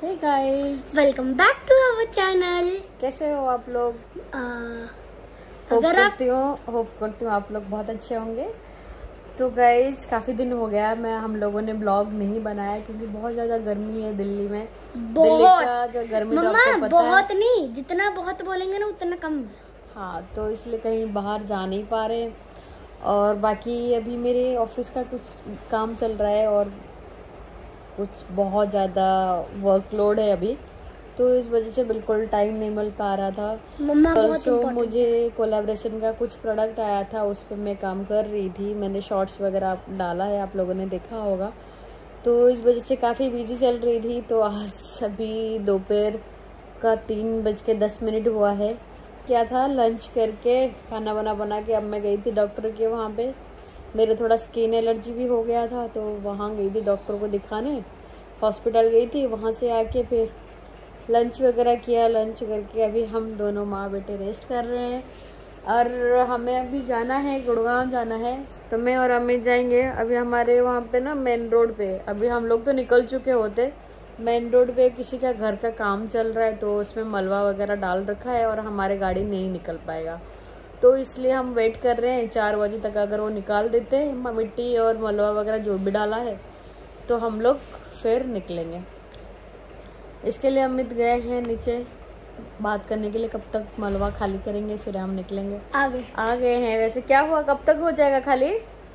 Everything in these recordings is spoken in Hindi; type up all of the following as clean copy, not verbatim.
Hey guys, welcome back to our channel. कैसे हो आप लोग? होप करती हूँ आप लोग बहुत अच्छे होंगे। तो गाइस, काफी दिन हो गया हम लोगों ने ब्लॉग नहीं बनाया क्योंकि बहुत ज्यादा गर्मी है दिल्ली में। दिल्ली का जो गर्मी तो आपको पता बहुत है। नहीं, जितना बहुत बोलेंगे ना उतना कम। हाँ, तो इसलिए कहीं बाहर जा नहीं पा रहे। और बाकी अभी मेरे ऑफिस का कुछ काम चल रहा है और कुछ बहुत ज़्यादा वर्कलोड है अभी, तो इस वजह से बिल्कुल टाइम नहीं मिल पा रहा था। परसों मुझे कोलैबोरेशन का कुछ प्रोडक्ट आया था, उस पर मैं काम कर रही थी। मैंने शॉर्ट्स वगैरह डाला है, आप लोगों ने देखा होगा। तो इस वजह से काफ़ी बिजी चल रही थी। तो आज अभी दोपहर का 3:10 हुआ है। क्या था, लंच करके खाना बना के अब मैं गई थी डॉक्टर के वहाँ पे। मेरे थोड़ा स्किन एलर्जी भी हो गया था, तो वहाँ गई थी डॉक्टर को दिखाने। हॉस्पिटल गई थी, वहाँ से आके फिर लंच वगैरह किया। लंच करके अभी हम दोनों माँ बेटे रेस्ट कर रहे हैं और हमें अभी जाना है, गुड़गांव जाना है। तो मैं और अमित जाएंगे। अभी हमारे वहाँ पे ना मेन रोड पे, अभी हम लोग तो निकल चुके होते। मेन रोड पे किसी का घर का काम चल रहा है, तो उसमें मलबा वगैरह डाल रखा है और हमारे गाड़ी नहीं निकल पाएगा। तो इसलिए हम वेट कर रहे हैं 4 बजे तक। अगर वो निकाल देते हैं मिट्टी और मलबा वगैरह जो भी डाला है, तो हम लोग फिर निकलेंगे। इसके लिए अमित गए हैं नीचे बात करने के लिए, कब तक मलबा खाली करेंगे फिर हम निकलेंगे। आ गए हैं। वैसे क्या हुआ, कब तक हो जाएगा खाली?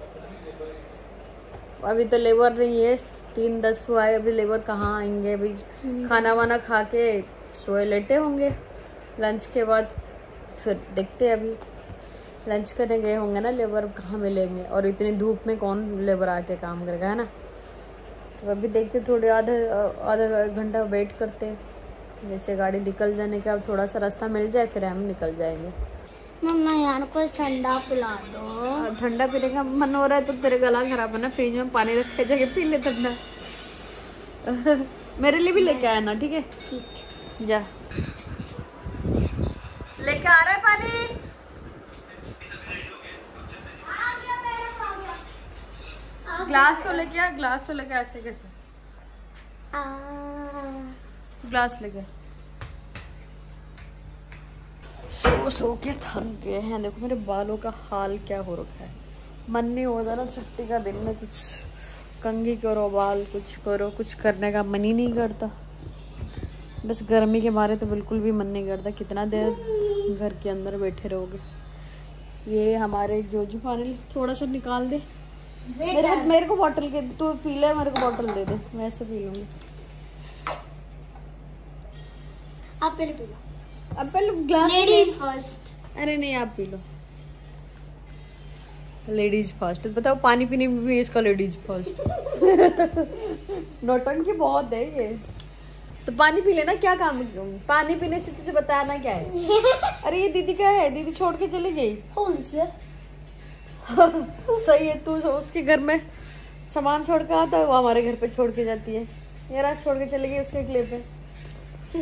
अभी तो लेबर नहीं है, 3:10 हुआ है, अभी लेबर कहाँ आएंगे? अभी खाना वाना खा के सोए लेटे होंगे। लंच के बाद फिर देखते हैं। अभी लंच करने गए होंगे ना, लेबर कहाँ मिलेंगे, और इतनी धूप में कौन लेबर आके काम करेगा, है ना। तो अभी देखते, थोड़े आधा घंटा वेट करते, जैसे गाड़ी निकल जाने का थोड़ा सा रास्ता मिल जाए फिर हम निकल जाएंगे। मम्मा यार कुछ ठंडा पिला दो। ठंडा पीने का मन हो रहा है तो तेरे गला खराब है ना, फ्रिज में पानी रख के जाके पी ले ठंडा। मेरे लिए भी लेके आया ना, ठीक है? ठीक, जा लेके आ रहा है पानी। ग्लास तो लेके आ, ग्लास तो लेके। ऐसे कैसे ग्लास लेके? सो के थक गए हैं। देखो मेरे बालों का हाल क्या हो रखा है। मन नहीं होता ना छुट्टी का दिन में कुछ कंघी करो, बाल कुछ करो, कुछ करने का मन ही नहीं करता। बस गर्मी के मारे तो बिल्कुल भी मन नहीं करता। कितना देर घर के अंदर बैठे रहोगे। ये हमारे जोजू पानी थोड़ा सा निकाल दे। मेरे को बॉटल के तू पी ले, मेरे को बॉटल दे दे, मैं ऐसे पी लूंगी। आप पहले पी लो। अब पहले ग्लास लेडीज फर्स्ट। अरे नहीं, आप पी लो। लेडीज फर्स्ट बताओ, पानी पीने में भी इसका लेडीज फर्स्ट। नौटंकी बहुत है ये। तो पानी पी लेना, क्या काम है? पानी पीने से तुझे बताना क्या है? अरे ये दीदी का है, दीदी छोड़ के चली गई। सही है, तू उसके घर में सामान छोड़ के आता है, वो हमारे घर पे छोड़ के जाती है। ये रात छोड़ के चली गई उसके क्लिप पे।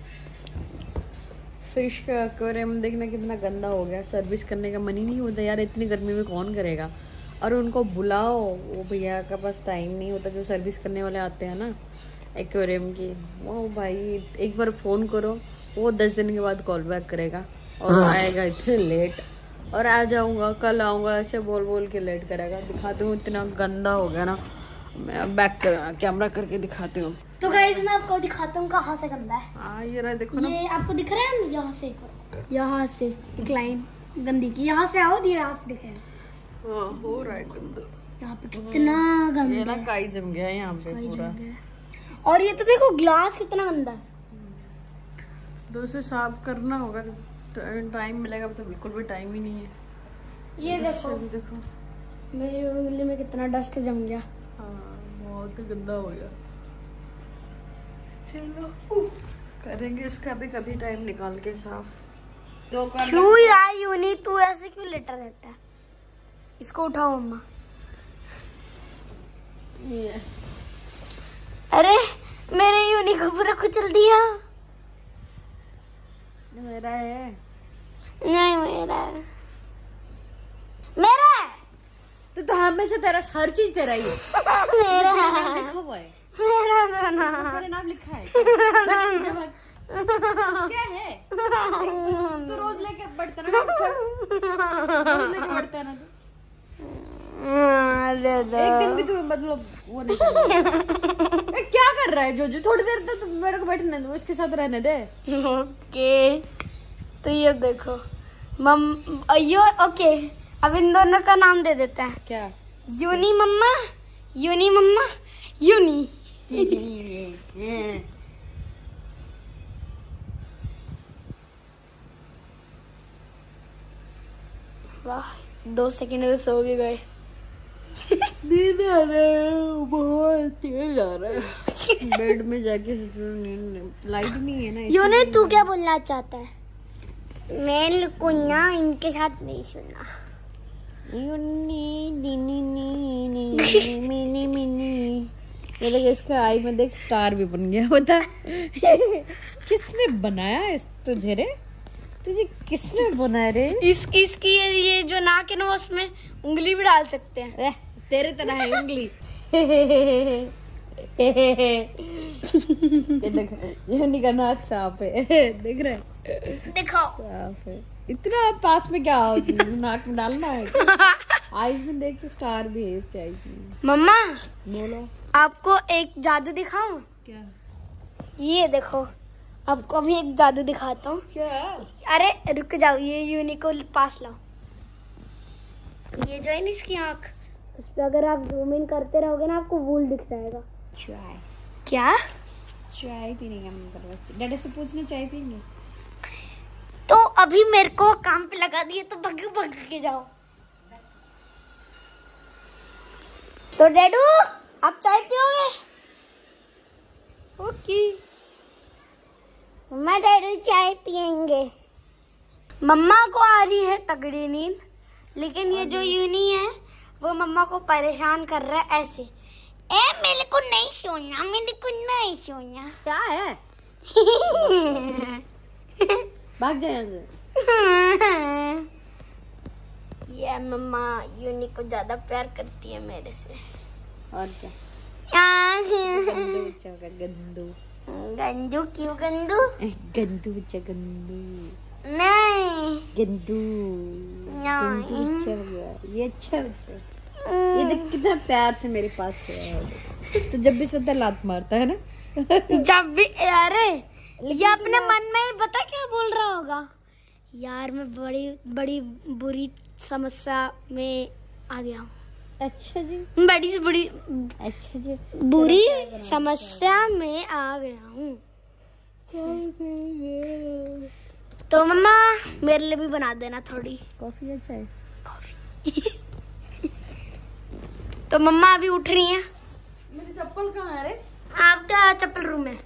फिश का एक्वेरियम देखना कितना गंदा हो गया। सर्विस करने का मन ही नहीं होता यार, इतनी गर्मी में कौन करेगा। और उनको बुलाओ, वो भैया का पास टाइम नहीं होता जो सर्विस करने वाले आते हैं ना एक्वेरियम की। वो भाई एक बार फ़ोन करो, वो 10 दिन के बाद कॉल बैक करेगा और आएगा इतने लेट। और आ जाऊंगा, कल आऊंगा, ऐसे बोल बोल के लेट करेगा। दिखाती हूँ, इतना गंदा हो गया ना। मैं बैक कैमरा करके दिखाती हूँ। तो गाइस मैं आपको दिखाता हूँ कहाँ से गंदा है। हाँ ये रहा, देखो ना। ये आपको दिख रहा है, यहाँ से एक लाइन गंदी की, यहाँ से आओ, यहाँ से दिखे। हाँ, हो रहा है गंदा। यहाँ पे कितना गंदा, ये ना काई जम गया है यहाँ पे पूरा। और ये तो देखो ग्लास कितना गंदा है। दो से साफ करना होगा, टाइम मिलेगा तो बिल्कुल भी टाइम ही नहीं है। ये देखो मेरी उंगली में कितना डस्ट जम गया। हाँ, बहुत गंदा हो गया। चलो करेंगे इसका भी कभी टाइम निकाल के साफ। क्यों यार यूनी, तू ऐसे क्यों लेटा रहता है? इसको उठाओ मम्मा। अरे मेरे यूनी को पूरा कुचल दिया। मेरा है? नहीं मेरा है। मेरा है तो हमें से तेरा हर चीज तेरा ही है। मेरा लिखा हुआ है। मेरा तो ना मेरा नाम लिखा है क्या? क्या है? तो रोज लेके बढ़ता ना, रोज लेके बढ़ता ना तू। एक दिन भी तू मतलब वो नहीं कर क्या कर रहा है जो थोड़ी देर तक तो मेरे को बैठने दो, इसके साथ रहने दे। ओके तो ये देखो ओके अब इन दोनों का नाम दे देते हैं। क्या? यूनी मम्मा यूनी। वाह 2 सेकंड में सो भी गए। नींद आ रहा है, बहुत तेज आ रहा है। बेड में जाके लाइट नहीं है ना। यूनी तू क्या बोलना चाहता है? मैं कुन्ना इनके साथ नहीं सुना। ये देख इसका आई में देख स्टार भी बन गया। बता किसने बनाया इस तुझे रे? तुझे किसने बनाया रे? इसकी ये जो नाक है ना उसमें उंगली भी डाल सकते हैं। तेरे तरह है उंगली। ये का नाक साफ है, देख रहे? देखो साफ है। इतना पास में क्या हो, नाक में डालना है? आईज में देख स्टार भी है इसके आईज में। मम्मा बोलो आपको एक जादू दिखाऊं? क्या? ये देखो आपको अभी एक जादू दिखाता हूँ। क्या? अरे रुक जाओ, ये यूनी को पास लाओ। ये जो है ना इसकी आँख, उस पर अगर आप जूम इन करते रहोगे ना आपको वूल दिख जाएगा। चाय? क्या? चाय पीने का मन कर रहा है। डैडी से पूछना चाय पियेंगे? तो अभी मेरे को काम पे लगा दिए तो भग के जाओ। तो डैडू आप चाय पियोगे? ओके मम्मा डैडू चाय पियेंगे। मम्मा को आ रही है तगड़ी नींद, लेकिन ये जो यूनी है वो मम्मा को परेशान कर रहा है ऐसे। मेरे को नहीं सोना, मेरे को नहीं सोना। क्या है? भाग जाए यहाँ से। ये मम्मा यूनी को ज्यादा प्यार करती है मेरे से। और क्या? गंदू बच्चा का गंदू। गंदू क्यों गंदू? गंदू बच्चा गंदू। नहीं गंदू। गंदू बच्चा होगा ये। अच्छा बच्चा, ये देख कितना प्यार से मेरे पास है। तो जब भी सोता लात मारता है ना। जब भी अरे ये अपने मन में ही पता क्या बोल रहा होगा, यार मैं बड़ी बुरी समस्या में आ गया हूँ। अच्छा जी। बड़ी से बड़ी अच्छा जी बुरी समस्या में आ गया हूँ। तो मम्मा मेरे लिए भी बना देना थोड़ी कॉफी या चाय? कॉफी। तो मम्मा अभी उठ रही हैं। मेरी चप्पल कहाँ है रे? आपका चप्पल रूम में।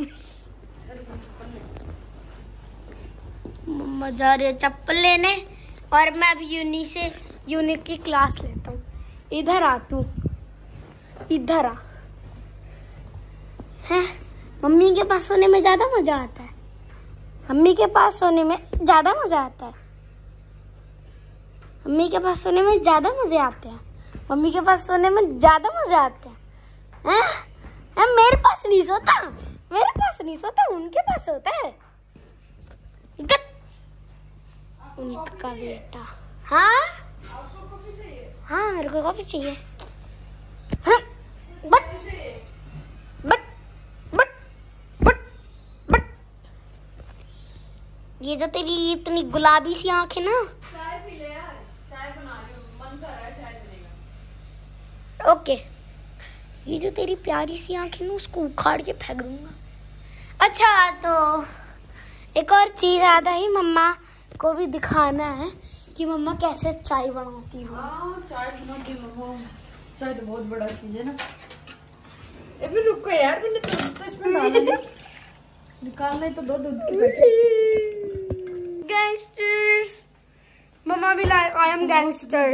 मम्मा जा रही है चप्पल लेने और मैं अभी यूनी की क्लास लेता हूँ। इधर आ तू, इधर आ। है मम्मी के पास सोने में ज्यादा मजा आता है। मम्मी के पास सोने में ज्यादा मजा आता है। मम्मी के पास सोने में ज्यादा मजे आते हैं। मम्मी के पास सोने में ज्यादा मजे आते हैं। मेरे पास नहीं सोता, मेरे पास नहीं सोता, उनके पास सोता है। उनका बेटा। हाँ हाँ मेरे को कॉफी चाहिए। हाँ but but but but but ये जो तेरी इतनी गुलाबी सी आँख है ना। चाय पी ले यार, चाय बना रही हूँ, मन कर रहा है चाय पीने का। ओके ये जो तेरी प्यारी सी आँख है ना उसको उखाड़ के फेंक दूंगा। अच्छा तो एक और चीज याद आई, मम्मा को भी दिखाना है कि मम्मा कैसे चाय बनाती हो। चाय बनाती मम्मा, चाय तो बहुत बड़ा चीज है ना। अभी रुको यार, मैंने तो इसमें डाला नहीं। निकालना है तो दो दूध की पैकेट। गैंगस्टर्स मम्मा भी like I am gangster.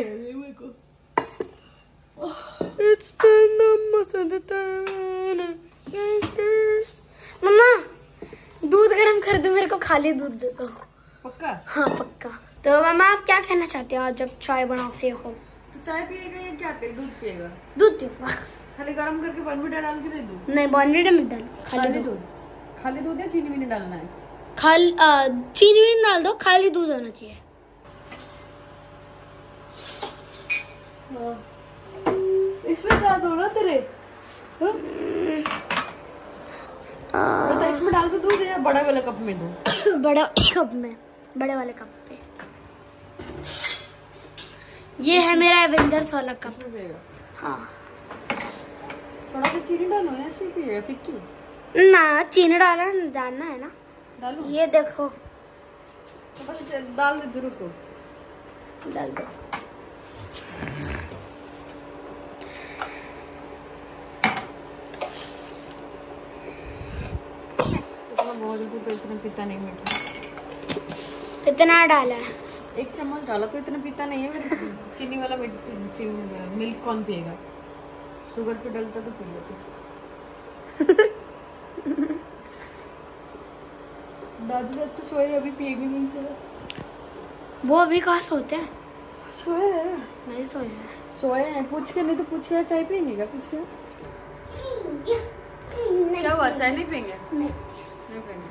It's been almost the time. Gangsters. मम्मा दूध गरम कर दो, मेरे को खाली दूध दे दो। पक्का? हाँ पक्का। तो मम्मा आप क्या कहना चाहते हो जब चाय बनाते हो? तो चाय पिएगा या क्या पिएगा? दूध पिएगा? दूध पीऊंगा। खाली गरम करके बॉर्नविटा डाल के दे दूं? नहीं बॉर्नविटा मत डाल, खाली दूध। खाली दूध या चीनी भी नहीं डालना है? खाली चीनी भी डाल दो, खाली दूध होना चाहिए। इसमें डाल दो ना तेरे। बता इसमें डाल के दूध या बड़ा वाला कप में दूं? बड़ा कप में, बड़े वाले कप पे। ये है मेरा एवेंजर्स वाला कप। हाँ थोड़ा सा चीनी डालो, ऐसे पिएगा फिक्की? ना चीनी डालना जानना है ना। डालो। ये देखो तो बस डाल दे, रुको डाल दो। बहुत तो इतना पीता नहीं मीठा। इतना डाला है, 1 चम्मच डाला तो इतना पीता नहीं है। चीनी वाला मिल्क कौन पिएगा? शुगर पे डलता तो पी लेते। दादी तो सोए, अभी पिए भी नहीं चला। वो अभी कहाँ सोते हैं? सोए हैं? नहीं सोए हैं। सोए हैं, पूछ के। नहीं तो पूछ के चाय पियेंगे क्या? पूछ के क्या हुआ? चाय नहीं पियेंगे? नहीं पियेंगे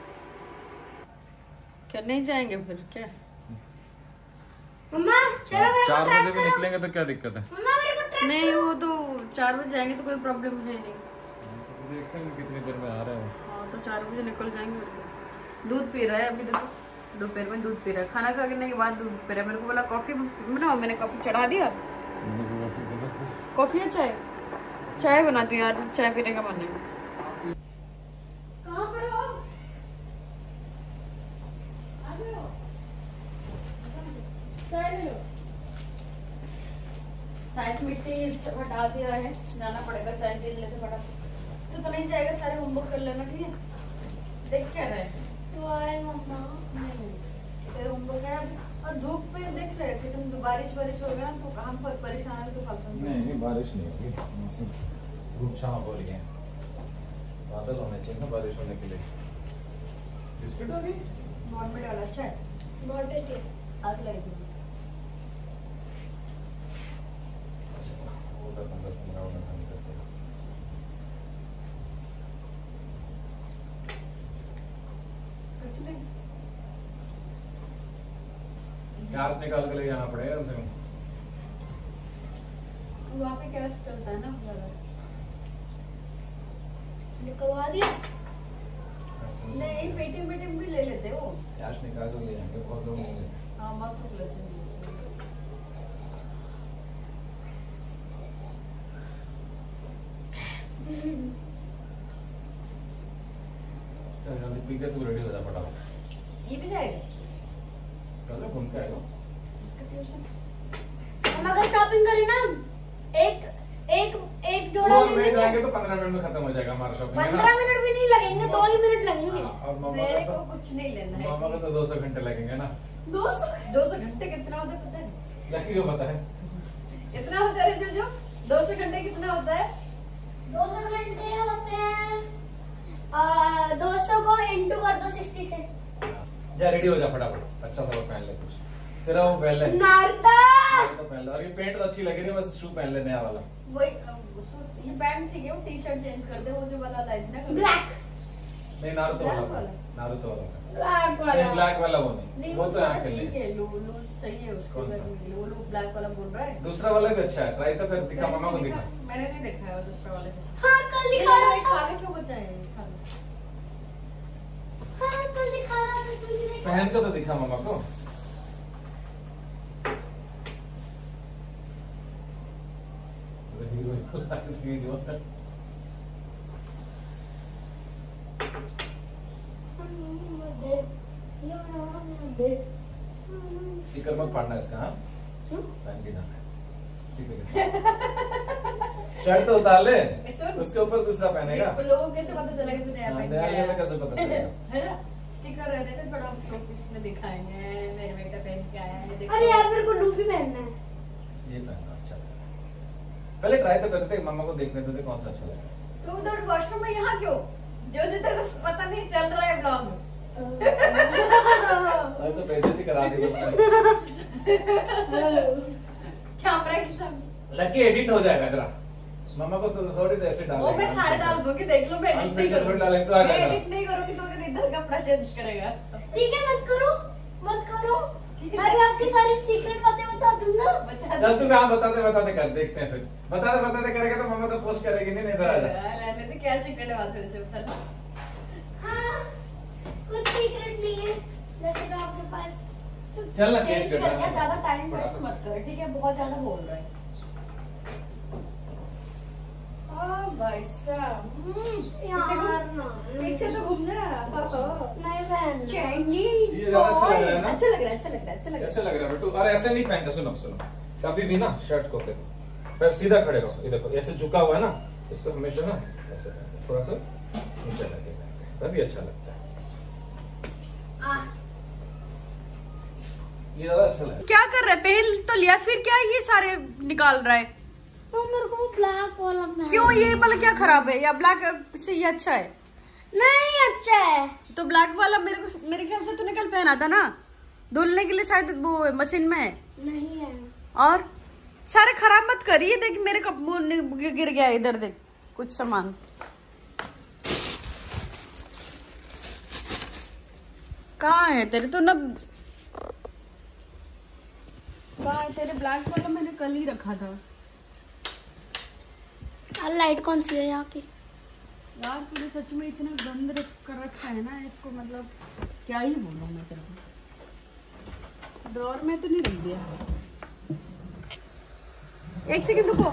क्या? नहीं जाएंगे फिर क्या? मम्मा चलो मेरे को 4 ट्रैक बजे भी करो। निकलेंगे तो क्या दिक्कत है? मम्मा मेरे को ट्रैक नहीं वो तो 4 बजे जाएंगे तो कोई प्रॉब्लम है नहीं। देखते हैं कितनी देर में आ रहे हैं। हाँ तो 4 बजे निकल जाएंगे। दूध पी रहा है अभी, देखो दोपहर में दूध पी रहा है। खाना खाने के बाद दूध पी रहा है। मेरे को बोला कॉफी बनाओ, मैंने कॉफी चढ़ा दिया। कॉफी या चाय? चाय बनाती हूँ यार, चाय पीने का मन है। कहाँ पर हो? चाय ले लो। साइड मिट्टी हटा दिया है, जाना पड़ेगा चाय पी लेते बड़ा। तो नहीं जाएगा, सारे होमवर्क कर लेना ठीक है? देख क्या रहे? मम्मा नहीं तेरे होमवर्क है अभी। और धूप में देख रहे थे तुम, बारिश हो गया तो काम पर परेशान है तो फालतू। नहीं बारिश नहीं होगी, मौसम धूप छाँव हो रही है। बादल होने चाहिए ना बारिश होने के लिए। बिस्किट होगी? बॉर्नविटा वाला अच्छा है, बहुत टेस्टी। आग लगी थी। कुछ नहीं, कैश निकाल के ले जाना पड़ेगा तुमसे। वहाँ पे कैश चलता है ना ज्यादा। निकलवा दिया? नहीं पेटीएम भी ले लेते हो। कैश निकाल के ले जाएंगे, बहुत लोग होंगे। हाँ मत रुक लेते हैं। चल जल्दी पी के तू रेडी हो जा फटाफट। ये भी जाएगा चलो घूम के आएगा। हम अगर शॉपिंग करें ना, एक एक एक जोड़ा और ले ले लेंगे। जाएंगे तो 15 मिनट में खत्म हो जाएगा हमारा शॉपिंग। 15 मिनट भी नहीं लगेंगे, 2 ही मिनट लगेंगे। और मामा मेरे का को कुछ नहीं लेना तो मामा है। का तो 200 घंटे लगेंगे ना। 200 घंटे कितना होता है पता है? लकी को पता है। इतना होता है जो 200 घंटे कितना होता है? 200 घंटे होते हैं 200 को इंटू कर दो 60 से। जा रेडी हो जा फटाफट, अच्छा सा पहन ले कुछ। तेरा वो पहन ले। नारता तो पहन ले। और ये पैंट तो अच्छी लगी थी, बस शू पहन ले नया वाला। वही ये पैंट ठीक है, वो टी शर्ट चेंज कर दे। वो जो वाला लाइट ना ब्लैक नहीं नारुतो Black वाला। वाला? नारुतो वाला। ब्लैक नहीं वाला। ब्लैक वाला वो नहीं, वो तो यहाँ के ठीक लिए। है, लूज सही है उसको। कौन सा? वो लोग ब्लैक वाला बोल रहा है। दूसरा वाला भी अच्छा है, ट्राई तो कर, दिखा मामा को दिखा। मैंने नहीं देखा है दूसरा वाले से। हाँ कल दिखा रहा था। खाने क्यों बचाए? खा लो। हाँ कल दिखा रहा था, तू नहीं देखा? पहन के तो दिखा मामा को। स्टिकर मत पाड़ना इसका। हाँ क्यों? पहन के जाना है। शर्ट तो उतार ले, उसके ऊपर दूसरा पहनेगा। लोगों को कैसे पता चलेगा तूने नया पहन के नया आया? में कैसे पता चलेगा? है ना, स्टिकर रहते थे थोड़ा हम शोपीस में दिखाएंगे मेरे बेटा पहन के आया है देखो। अरे यार मेरे को लूफी पहनना है। ये पहनना अच्छा लगेगा। पहले ट्राई तो करते, मामा को देखने तो दे कौन सा अच्छा लगेगा। तू उधर वॉशरूम में यहाँ क्यों? जो तेरे को पता नहीं चल रहा है ब्लॉग में। अरे तो बेइज्जती करा दी तुमने। कैमरा के सामने। लकी एडिट हो जाएगा तेरा। मामा को तो सॉरी तो ऐसे डाल वो मैं सारे डाल दूंगी, देख लो मैं एडिट नहीं करूंगी। डालेंगे तो आ मैं जाएगा। एडिट नहीं करूंगी तो अगर इधर कपड़ा चेंज करेगा। ठीक है, मत करो मत करो, मैं भी आपकी सारी सीक्रेट बातें बता दूंगा। चल तू कहाँ बताते कर देखते हैं फिर। बताते करेगा तो मामा तो पोस्ट करेगी नहीं, इधर आ जा। रहने दे, क्या सीक्रेट बात है वैसे बता। हाँ, कुछ सीक्रेट नहीं है जैसे तो आपके पास। चल ना चेंज चेंज कर कर। ज्यादा टाइम वेस्ट मत कर, ठीक है? बहुत ज्यादा बोल रहा है। भाई साहब यार ना, पीछे तो घूम जा। नहीं बहन, ये ज्यादा अच्छा लग रहा है ना? अच्छा लग रहा है, अच्छा लग रहा है, अच्छा लग अच्छा रहा है। लग रहा है बेटू। और ऐसे नहीं पहनते, सुनो कभी भी ना शर्ट को देखो, फिर सीधा खड़े रहो। ये देखो ऐसे झुका हुआ है ना, इसको हमेशा ना ऐसे पहनते, थोड़ा सा नीचे लगे पहनते हैं, तभी अच्छा लगता है। ये ज्यादा अच्छा लगता है। क्या कर रहा है? पहन तो लिया, फिर क्या ये सारे निकाल रहा है? तो मेरे को वो ब्लैक वाला पहनना क्यों? ये वाला क्या खराब है या ब्लैक से ये अच्छा है? नहीं अच्छा है। तो ब्लैक वाला मेरे ख्याल से तूने कल पहना था ना, धुलने के लिए शायद वो मशीन में है। नहीं है। और सारे खराब मत करिए, देख मेरे कप गिर गया इधर, देख कुछ सामान। कहाँ है तेरे? तो ना कहाँ है तेरे? ब्लैक वाला मैंने कल ही रखा था। लाइट कौन सी है यहाँ की? यार तूने सच में इतना गंद कर रखा है ना इसको, मतलब क्या ही बोलूं मैं तेरे को। ड्रॉर में तो नहीं रख दिया। एक सेकंड रुको।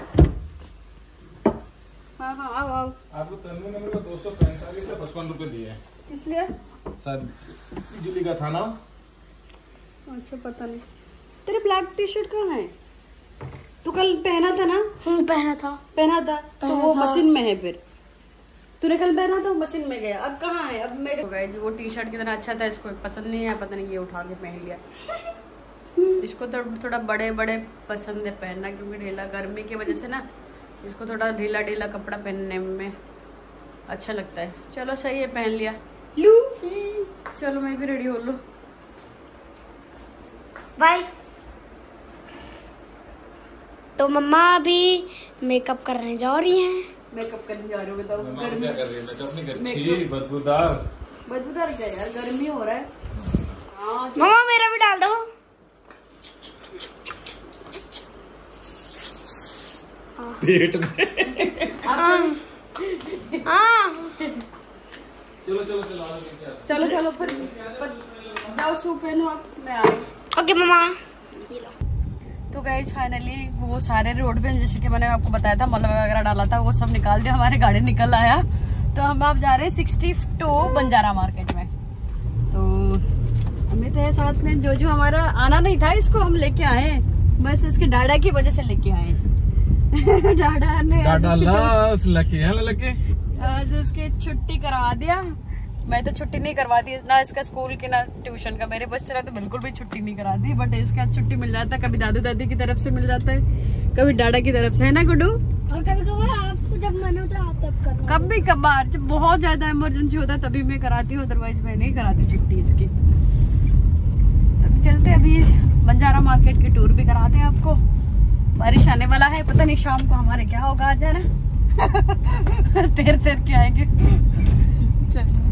हाँ आओ। आपको तन्नू ने मेरे को 245 से 55 रुपए दिए हैं। इसलिए शायद बिजली का था ना। अच्छा पता नहीं। तेरे ब्लैक टी शर्ट कहाँ है? तू कल पहना था ना? पहना था तो वो मशीन में है। फिर तूने कल पहना था, वो मशीन में गया, अब कहाँ है? अब मेरे जी वो टी शर्ट कितना अच्छा था, इसको पसंद नहीं है, पता नहीं ये उठा के पहन लिया। इसको तो थोड़ा बड़े बड़े पसंद है पहनना, क्योंकि ढीला गर्मी की वजह से ना इसको थोड़ा ढीला ढीला कपड़ा पहनने में अच्छा लगता है। चलो सही है, पहन लिया। चलो मैं भी रेडी हो लूँ। बाय। तो मम्मा अभी मेकअप करने जा रही हैं। मेकअप करने जा रहे हो? बताओ। गर्मी क्या कर रही है? मेकअप नहीं कर रही। छी बदबूदार क्या यार, गर्मी हो रहा है। हाँ मम्मा मेरा भी डाल दो। पेट में। चलो फिर जाओ, सूप पहनो आप, मैं आ रही हूँ। ओके मम्मा। तो गाइज फाइनली वो सारे रोड पे जैसे कि मैंने आपको बताया था, मलबा वगैरह डाला था, वो सब निकाल दिया, हमारी गाड़ी निकल आया। तो हम आप जा रहे हैं 62 बंजारा मार्केट में। तो हमें तो साथ में जो हमारा आना नहीं था, इसको हम लेके आए, बस इसके डाडा की वजह से लेके आए। डाडा ने आज उसकी छुट्टी करवा दिया। मैं तो छुट्टी नहीं करवाती ना, इसका स्कूल की ना ट्यूशन का। मेरे बच्चे तो बिल्कुल भी छुट्टी नहीं कराती, बट इसका छुट्टी मिल जाता है। कभी दादू दादी की तरफ से मिल जाता है, कभी डाडा की तरफ से, है ना गुड्डू? और कभी कभार आपको जब मन होता है आप तब करो। कभी कभार जब बहुत ज्यादा इमरजेंसी होता है तभी मैं कराती हूँ, अदरवाइज मैं नहीं कराती छुट्टी इसकी। अभी चलते, अभी बंजारा मार्केट की टूर भी कराते हैं आपको। बारिश आने वाला है, पता नहीं शाम को हमारे क्या होगा आज, है ना? तेर के आएंगे। चलो